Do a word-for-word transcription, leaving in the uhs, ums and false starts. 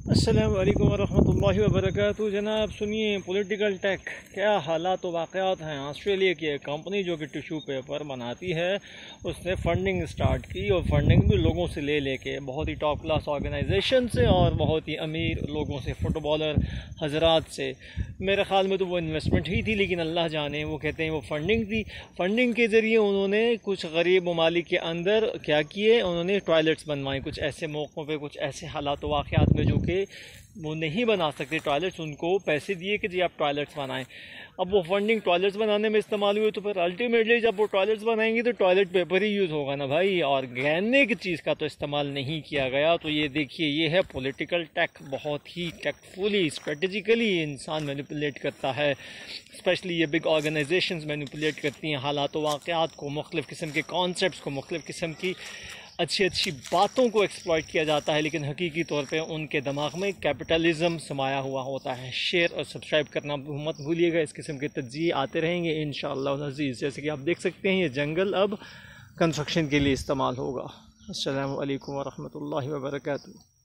अस्सलामु अलैकुम वरहमतुल्लाहि वबरकातुहू। जनाब सुनिए, पॉलिटिकल टेक क्या हालात व वाक़यात हैं। ऑस्ट्रेलिया की एक कंपनी जो कि टिशू पेपर बनाती है, उसने फ़ंडिंग स्टार्ट की और फंडिंग भी लोगों से ले लेके, बहुत ही टॉप क्लास ऑर्गेनाइजेशन से और बहुत ही अमीर लोगों से, फुटबॉलर हजरात से। मेरे ख़्याल में तो वो इन्वेस्टमेंट ही थी, लेकिन अल्लाह जाने, वो कहते हैं वो फ़ंडिंग थी। फ़ंडिंग के ज़रिए उन्होंने कुछ गरीब ममालिक के अंदर क्या किए, उन्होंने टॉयलेट्स बनवाए। कुछ ऐसे मौक़ों पर, कुछ ऐसे हालात व वाक़यात में जो कि वो नहीं बना सकते टॉयलेट्स, उनको पैसे दिए कि जी आप टॉयलेट्स बनाएं। अब वो फंडिंग टॉयलेट्स बनाने में इस्तेमाल हुई, तो फिर अल्टीमेटली जब वो टॉयलेट्स बनाएंगे तो टॉयलेट पेपर ही यूज़ होगा ना भाई, और गहने की चीज़ का तो इस्तेमाल नहीं किया गया। तो ये देखिए, ये है पॉलिटिकल टेक। बहुत ही टेक्टफुली, स्ट्रेटजिकली इंसान मैनिपुलेट करता है। स्पेशली ये बिग ऑर्गेनाइजेशंस मैनिपुलेट करती हैं हालात व वाक़यात को, मुख्तलिफ़ किस्म के कॉन्सेप्ट्स को, मुख्तलिफ़ किस्म की अच्छी अच्छी बातों को एक्सप्लॉइट किया जाता है, लेकिन हकीकी तौर पे उनके दिमाग में कैपिटलिज्म समाया हुआ होता है। शेयर और सब्सक्राइब करना मत भूलिएगा। इस किस्म के तज्ज़िये आते रहेंगे इंशाअल्लाह अज़ीज़। जैसे कि आप देख सकते हैं, ये जंगल अब कंस्ट्रक्शन के लिए इस्तेमाल होगा। अस्सलामु अलैकुम वरहमतुल्लाहि वबरकातुहू।